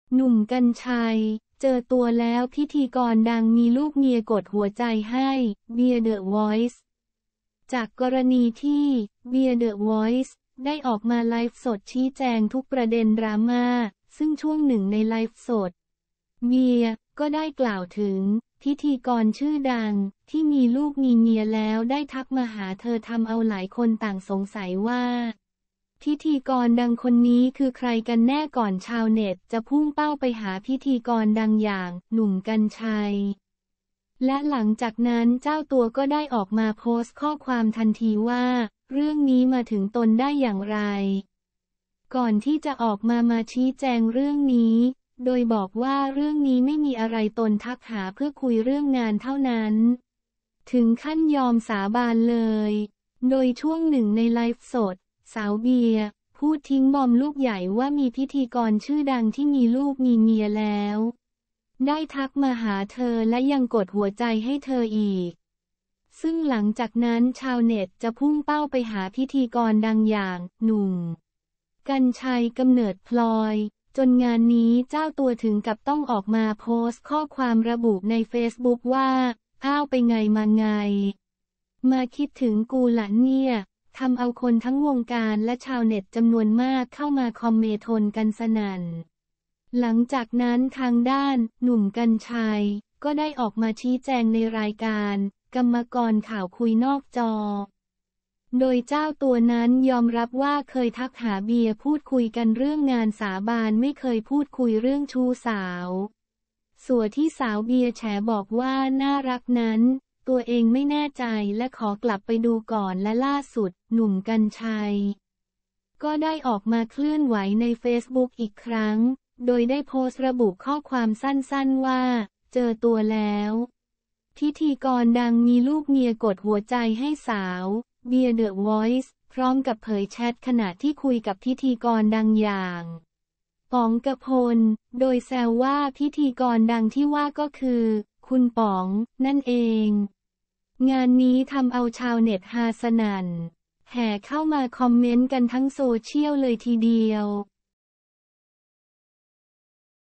หนุ่มกรรชัยเจอตัวแล้วพิธีกรดังมีลูกเมียกดหัวใจให้เบียร์เดอะวอยซ์จากกรณีที่เบียร์เดอะวอยซ์ได้ออกมาไลฟ์สดชี้แจงทุกประเด็นดราม่าซึ่งช่วงหนึ่งในไลฟ์สดเบียร์ก็ได้กล่าวถึงพิธีกรชื่อดังที่มีลูกมีเมียแล้วได้ทักมาหาเธอทำเอาหลายคนต่างสงสัยว่าพิธีกรดังคนนี้คือใครกันแน่ก่อนชาวเน็ตจะพุ่งเป้าไปหาพิธีกรดังอย่างหนุ่มกรรชัยและหลังจากนั้นเจ้าตัวก็ได้ออกมาโพสต์ข้อความทันทีว่าเรื่องนี้มาถึงตนได้อย่างไรก่อนที่จะออกมาชี้แจงเรื่องนี้โดยบอกว่าเรื่องนี้ไม่มีอะไรตนทักหาเพื่อคุยเรื่องงานเท่านั้นถึงขั้นยอมสาบานเลยโดยช่วงหนึ่งในไลฟ์สดสาวเบียร์พูดทิ้งบอมลูกใหญ่ว่ามีพิธีกรชื่อดังที่มีลูกมีเมียแล้วได้ทักมาหาเธอและยังกดหัวใจให้เธออีกซึ่งหลังจากนั้นชาวเน็ตจะพุ่งเป้าไปหาพิธีกรดังอย่างหนุ่มกรรชัยกำเนิดพลอยจนงานนี้เจ้าตัวถึงกับต้องออกมาโพสต์ข้อความระบุในเฟซบุ๊กว่าอ้าวไปไงมาไงมาคิดถึงกูละเนี่ยทำเอาคนทั้งวงการและชาวเน็ตจำนวนมากเข้ามาคอมเมนต์กันสนั่นหลังจากนั้นทางด้านหนุ่มกรรชัยก็ได้ออกมาชี้แจงในรายการกรรมกรข่าวคุยนอกจอโดยเจ้าตัวนั้นยอมรับว่าเคยทักหาเบียร์พูดคุยกันเรื่องงานสาบานไม่เคยพูดคุยเรื่องชู้สาวส่วนที่สาวเบียร์แฉบอกว่าน่ารักนั้นตัวเองไม่แน่ใจและขอกลับไปดูก่อนและล่าสุดหนุ่มกรรชัยก็ได้ออกมาเคลื่อนไหวในเฟซบุ๊กอีกครั้งโดยได้โพสต์ระบุข้อความสั้นๆว่าเจอตัวแล้วพิธีกรดังมีลูกเมียกดหัวใจให้สาวเบียร์เดอะวอยซ์พร้อมกับเผยแชทขณะที่คุยกับพิธีกรดังอย่างป๋องกพลโดยแซวว่าพิธีกรดังที่ว่าก็คือคุณป๋องนั่นเองงานนี้ทำเอาชาวเน็ตฮาสนั่นแห่เข้ามาคอมเมนต์กันทั้งโซเชียลเลยทีเดียว